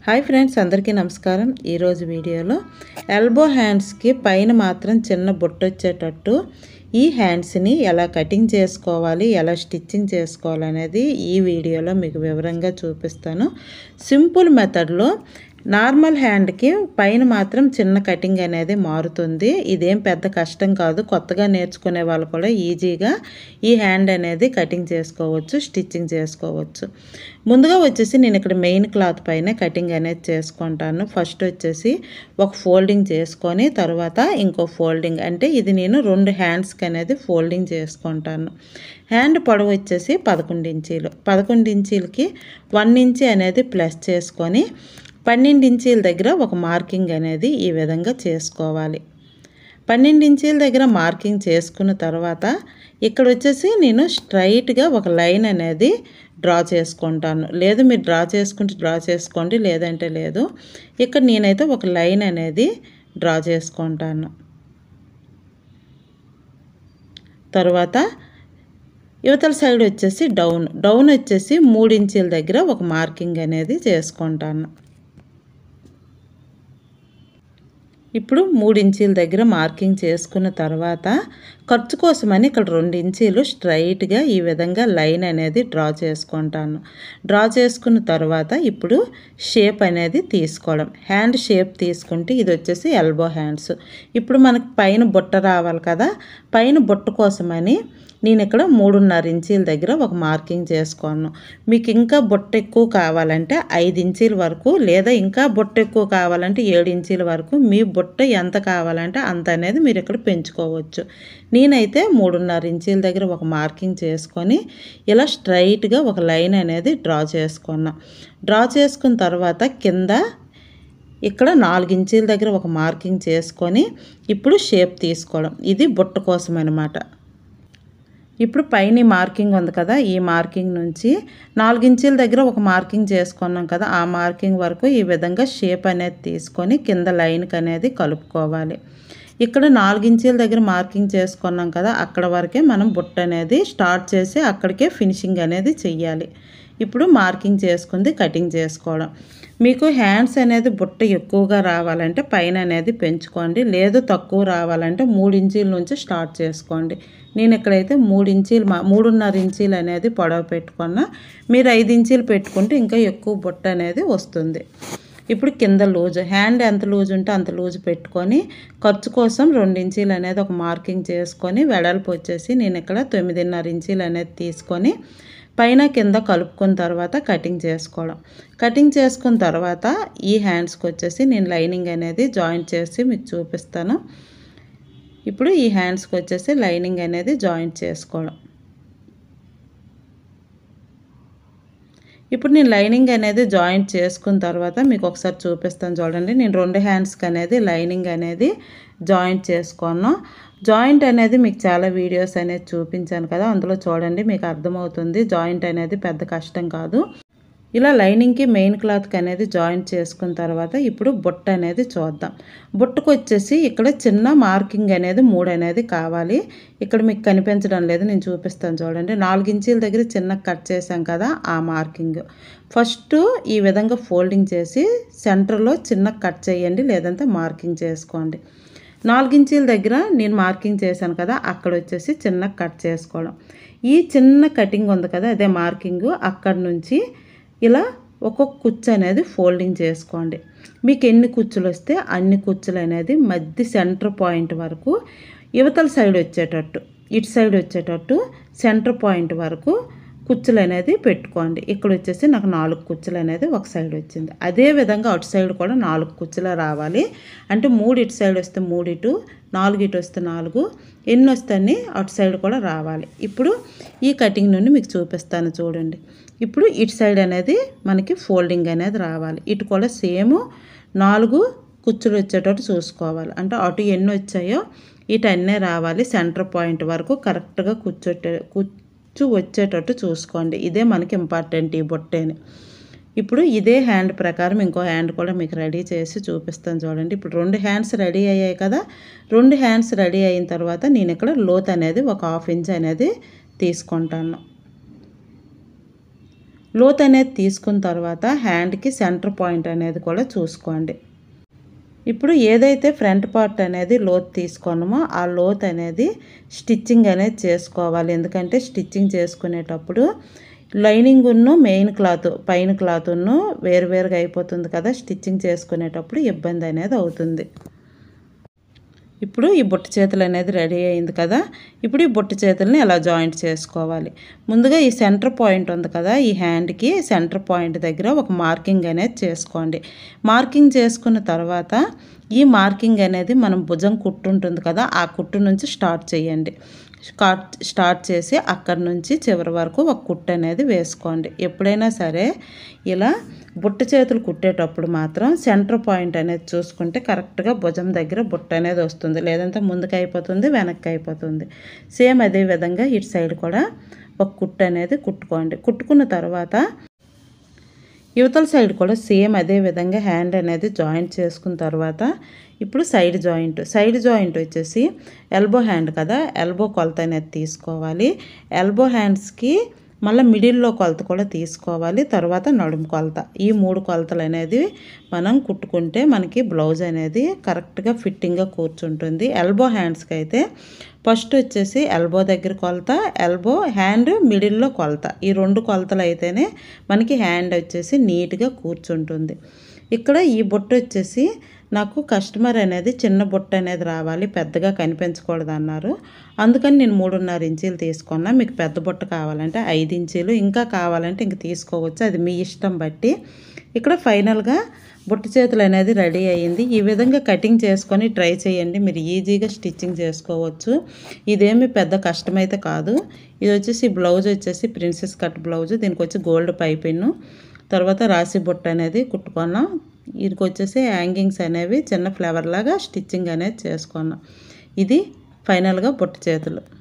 Hi friends, అందరికీ నమస్కారం. ఈరోజు వీడియోలో ఎల్బో హ్యాండ్స్కి పైన మాత్రం చిన్న బొట్టు వచ్చేటట్టు ఈ హ్యాండ్స్ని ఎలా కటింగ్ చేసుకోవాలి, ఎలా స్టిచ్చింగ్ చేసుకోవాలి అనేది ఈ వీడియోలో మీకు వివరంగా చూపిస్తాను. సింపుల్ మెథడ్లో నార్మల్ హ్యాండ్కి పైన మాత్రం చిన్న కటింగ్ అనేది మారుతుంది. ఇదేం పెద్ద కష్టం కాదు. కొత్తగా నేర్చుకునే వాళ్ళు కూడా ఈజీగా ఈ హ్యాండ్ అనేది కటింగ్ చేసుకోవచ్చు, స్టిచ్చింగ్ చేసుకోవచ్చు. ముందుగా వచ్చేసి నేను ఇక్కడ మెయిన్ క్లాత్ పైన కటింగ్ అనేది చేసుకుంటాను. ఫస్ట్ వచ్చేసి ఒక ఫోల్డింగ్ చేసుకొని తర్వాత ఇంకో ఫోల్డింగ్, అంటే ఇది నేను 2 హ్యాండ్స్కి అనేది ఫోల్డింగ్ చేసుకుంటాను. హ్యాండ్ పొడవు వచ్చేసి 11 ఇంచీలు. 11 ఇంచీలకి 1 ఇంచ్ అనేది ప్లస్ చేసుకొని 12 ఇంచీల దగ్గర ఒక మార్కింగ్ అనేది ఈ విధంగా చేసుకోవాలి. 12 ఇంచీల దగ్గర మార్కింగ్ చేసుకున్న తర్వాత ఇక్కడ వచ్చేసి నేను స్ట్రైట్గా ఒక లైన్ అనేది డ్రా చేసుకుంటాను. లేదు మీరు డ్రా చేసుకోండి, లేదంటే లేదు. ఇక్కడ నేనైతే ఒక లైన్ అనేది డ్రా చేసుకుంటాను. తర్వాత యువతల సైడ్ వచ్చేసి డౌన్ వచ్చేసి 3 ఇంచీల దగ్గర ఒక మార్కింగ్ అనేది చేసుకుంటాను. ఇప్పుడు 3 ఇంచీల దగ్గర మార్కింగ్ చేసుకున్న తర్వాత ఖర్చు కోసమని ఇక్కడ 2 ఇంచీలు స్ట్రైట్గా ఈ విధంగా లైన్ అనేది డ్రా చేసుకుంటాను. డ్రా చేసుకున్న తర్వాత ఇప్పుడు షేప్ అనేది తీసుకోవడం. హ్యాండ్ షేప్ తీసుకుంటే ఇది వచ్చేసి ఎల్బో హ్యాండ్స్. ఇప్పుడు మనకు పైన బుట్ట రావాలి కదా, పైన బుట్ట కోసమని నేను ఇక్కడ 3.5 ఇంచీల దగ్గర ఒక మార్కింగ్ చేసుకున్నాను. మీకు ఇంకా బుట్ట ఎక్కువ కావాలంటే 5 ఇంచీల వరకు, లేదా ఇంకా బుట్ట ఎక్కువ కావాలంటే 7 ఇంచీల వరకు, మీ బుట్ట ఎంత కావాలంటే అంత అనేది మీరు ఇక్కడ పెంచుకోవచ్చు. నేనైతే 3.5 ఇంచీల దగ్గర ఒక మార్కింగ్ చేసుకొని ఇలా స్ట్రైట్గా ఒక లైన్ అనేది డ్రా చేసుకున్నా. డ్రా చేసుకున్న తర్వాత కింద ఇక్కడ 4 ఇంచీల దగ్గర ఒక మార్కింగ్ చేసుకొని ఇప్పుడు షేప్ తీసుకోవడం. ఇది బుట్ట కోసం అన్నమాట. ఇప్పుడు పైన మార్కింగ్ ఉంది కదా, ఈ మార్కింగ్ నుంచి 4 ఇంచీల దగ్గర ఒక మార్కింగ్ చేసుకున్నాం కదా, ఆ మార్కింగ్ వరకు ఈ విధంగా షేప్ అనేది తీసుకొని కింద లైన్కి అనేది కలుపుకోవాలి. ఇక్కడ 4 ఇంచీల దగ్గర మార్కింగ్ చేసుకున్నాం కదా, అక్కడ వరకే మనం బుట్ట అనేది స్టార్ట్ చేసి అక్కడికే ఫినిషింగ్ అనేది చెయ్యాలి. ఇప్పుడు మార్కింగ్ చేసుకుంది కటింగ్ చేసుకోవడం. మీకు హ్యాండ్స్ అనేది బుట్ట ఎక్కువగా రావాలంటే పైన అనేది పెంచుకోండి, లేదు తక్కువ రావాలంటే 3 ఇంచీల నుంచి స్టార్ట్ చేసుకోండి. నేను ఇక్కడైతే 3.5 ఇంచీలు అనేది పొడవు పెట్టుకున్నా. మీరు 5 ఇంచీలు పెట్టుకుంటే ఇంకా ఎక్కువ బుట్ట అనేది వస్తుంది. ఇప్పుడు కింద లూజ్, హ్యాండ్ ఎంత లూజ్ ఉంటే అంత లూజ్ పెట్టుకొని ఖర్చు కోసం 2 ఇంచీలు అనేది ఒక మార్కింగ్ చేసుకొని వెడల్పు వచ్చేసి నేను ఇక్కడ 9.5 ఇంచీలు అనేది తీసుకొని పైన కింద కలుపుకున్న తర్వాత కటింగ్ చేసుకోవడం. కటింగ్ చేసుకున్న తర్వాత ఈ హ్యాండ్స్కి వచ్చేసి నేను లైనింగ్ అనేది జాయింట్ చేసి మీకు చూపిస్తాను. ఇప్పుడు ఈ హ్యాండ్స్కి వచ్చేసి లైనింగ్ అనేది జాయింట్ చేసుకోవడం. ఇప్పుడు నేను లైనింగ్ అనేది జాయింట్ చేసుకున్న తర్వాత మీకు ఒకసారి చూపిస్తాను చూడండి. నేను 2 హ్యాండ్స్కి అనేది లైనింగ్ అనేది జాయింట్ చేసుకున్నాను. జాయింట్ అనేది మీకు చాలా వీడియోస్ అనేది చూపించాను కదా, అందులో చూడండి మీకు అర్థమవుతుంది. జాయింట్ అనేది పెద్ద కష్టం కాదు. ఇలా లైనింగ్కి మెయిన్ క్లాత్కి అనేది జాయింట్ చేసుకున్న తర్వాత ఇప్పుడు బుట్ట అనేది చూద్దాం. బుట్టకు వచ్చేసి ఇక్కడ చిన్న మార్కింగ్ అనేది 3 అనేది కావాలి. ఇక్కడ మీకు కనిపించడం లేదు, నేను చూపిస్తాను చూడండి. 4 ఇంచీల దగ్గర చిన్న కట్ చేసాం కదా, ఆ మార్కింగ్ ఫస్ట్ ఈ విధంగా ఫోల్డింగ్ చేసి సెంటర్లో చిన్న కట్ చేయండి, లేదంటే మార్కింగ్ చేసుకోండి. 4 ఇంచీల దగ్గర నేను మార్కింగ్ చేశాను కదా, అక్కడ వచ్చేసి చిన్న కట్ చేసుకోవడం. ఈ చిన్న కటింగ్ ఉంది కదా, అదే మార్కింగ్. అక్కడ నుంచి ఇలా ఒక్కొక్క కుచ్చు అనేది ఫోల్డింగ్ చేసుకోండి. మీకు ఎన్ని కుచ్చులు వస్తే అన్ని కుచ్చులు అనేది మధ్య సెంటర్ పాయింట్ వరకు యువతల సైడ్ వచ్చేటట్టు, ఇటు సైడ్ వచ్చేటట్టు సెంటర్ పాయింట్ వరకు కుచ్చులు అనేది పెట్టుకోండి. ఇక్కడ వచ్చేసి నాకు 4 కుచ్చులు అనేది ఒక సైడ్ వచ్చింది. అదే విధంగా అటు సైడ్ కూడా 4 కుచ్చులు రావాలి. అంటే 3 ఇటు సైడ్ వస్తే 3 ఇటు, 4 ఇటు వస్తే 4, ఎన్ని వస్తాయని అటు సైడ్ కూడా రావాలి. ఇప్పుడు ఈ కటింగ్ నుండి మీకు చూపిస్తాను చూడండి. ఇప్పుడు ఇటు సైడ్ అనేది మనకి ఫోల్డింగ్ అనేది రావాలి. ఇటు కూడా సేమ్ 4 కుచ్చులు వచ్చేటట్టు చూసుకోవాలి. అంటే అటు ఎన్ని వచ్చాయో ఇటు అన్నీ రావాలి. సెంటర్ పాయింట్ వరకు కరెక్ట్గా కుచ్చు వచ్చేటట్టు చూసుకోండి. ఇదే మనకి ఇంపార్టెంట్ ఈ బొట్టేని. ఇప్పుడు ఇదే హ్యాండ్ ప్రకారం ఇంకో హ్యాండ్ కూడా మీకు రెడీ చేసి చూపిస్తాను చూడండి. ఇప్పుడు 2 హ్యాండ్స్ రెడీ అయ్యాయి కదా, 2 హ్యాండ్స్ రెడీ అయిన తర్వాత నేను ఇక్కడ లోత్ అనేది ఒక 1/2 ఇంచ్ అనేది తీసుకుంటాను. లోత్ అనేది తీసుకున్న తర్వాత హ్యాండ్కి సెంటర్ పాయింట్ అనేది కూడా చూసుకోండి. ఇప్పుడు ఏదైతే ఫ్రంట్ పార్ట్ అనేది లోత్ తీసుకున్నామో ఆ లోత్ అనేది స్టిచ్చింగ్ అనేది చేసుకోవాలి. ఎందుకంటే స్టిచ్చింగ్ చేసుకునేటప్పుడు లైనింగ్ను మెయిన్ క్లాత్ పైన క్లాత్ను వేరువేరుగా అయిపోతుంది కదా, స్టిచ్చింగ్ చేసుకునేటప్పుడు ఇబ్బంది అనేది అవుతుంది. ఇప్పుడు ఈ బుట్ట చేతులు అనేది రెడీ అయింది కదా. ఇప్పుడు ఈ బుట్ట చేతులని ఎలా జాయింట్ చేసుకోవాలి. ముందుగా ఈ సెంటర్ పాయింట్ ఉంది కదా, ఈ హ్యాండ్కి సెంటర్ పాయింట్ దగ్గర ఒక మార్కింగ్ అనేది చేసుకోండి. మార్కింగ్ చేసుకున్న తర్వాత ఈ మార్కింగ్ అనేది మనం భుజం కుట్టు ఉంటుంది కదా, ఆ కుట్టు నుంచి స్టార్ట్ చేయండి. స్టార్ట్ చేసి అక్కడి నుంచి చివరి వరకు ఒక కుట్టు అనేది వేసుకోండి. ఎప్పుడైనా సరే ఇలా బుట్ట చేతులు కుట్టేటప్పుడు మాత్రం సెంటర్ పాయింట్ అనేది చూసుకుంటే కరెక్ట్గా భుజం దగ్గర బుట్ట అనేది వస్తుంది, లేదంటే ముందుకు అయిపోతుంది, వెనక్కి అయిపోతుంది. సేమ్ అదే విధంగా ఇటు సైడ్ కూడా ఒక కుట్టు అనేది కుట్టుకోండి. కుట్టుకున్న తర్వాత యువతల సైడ్ కూడా సేమ్ అదే విధంగా హ్యాండ్ అనేది జాయింట్ చేసుకున్న తర్వాత ఇప్పుడు సైడ్ జాయింట్ వచ్చేసి ఎల్బో హ్యాండ్ కదా, ఎల్బో కొలత అనేది తీసుకోవాలి. ఎల్బో హ్యాండ్స్కి మళ్ళీ మిడిల్లో కొలత కూడా తీసుకోవాలి. తర్వాత నడుము కొలత, ఈ 3 కొలతలు అనేది మనం కుట్టుకుంటే మనకి బ్లౌజ్ అనేది కరెక్ట్గా ఫిట్టింగ్గా కూర్చుంటుంది. ఎల్బో హ్యాండ్స్కి అయితే ఫస్ట్ వచ్చేసి ఎల్బో దగ్గర కొలత, ఎల్బో హ్యాండ్ మిడిల్లో కొలత, ఈ 2 కొలతలు అయితేనే మనకి హ్యాండ్ వచ్చేసి నీట్గా కూర్చుంటుంది. ఇక్కడ ఈ బుట్ట వచ్చేసి నాకు కస్టమర్ అనేది చిన్న బుట్ట అనేది రావాలి, పెద్దగా కనిపించకూడదు అన్నారు. అందుకని నేను 3.5 ఇంచీలు తీసుకున్నా. మీకు పెద్ద బుట్ట కావాలంటే 5 ఇంచీలు, ఇంకా కావాలంటే ఇంక తీసుకోవచ్చు, అది మీ ఇష్టం బట్టి. ఇక్కడ ఫైనల్గా బుట్ట చేతులు అనేది రెడీ అయ్యింది. ఈ విధంగా కటింగ్ చేసుకొని ట్రై చేయండి, మీరు ఈజీగా స్టిచ్చింగ్ చేసుకోవచ్చు. ఇదేమి పెద్ద కష్టమైతే కాదు. ఇది వచ్చేసి బ్లౌజ్ వచ్చేసి ప్రిన్సెస్ కట్ బ్లౌజ్, దీనికి వచ్చి గోల్డ్ పైపిన్ను, తర్వాత రాసి బుట్ట అనేది కుట్టుకున్నాం. వీటికి వచ్చేసి హ్యాంగింగ్స్ అనేవి చిన్న ఫ్లవర్ లాగా స్టిచ్చింగ్ అనేది చేసుకున్నాం. ఇది ఫైనల్గా బుట్ట చేతులు.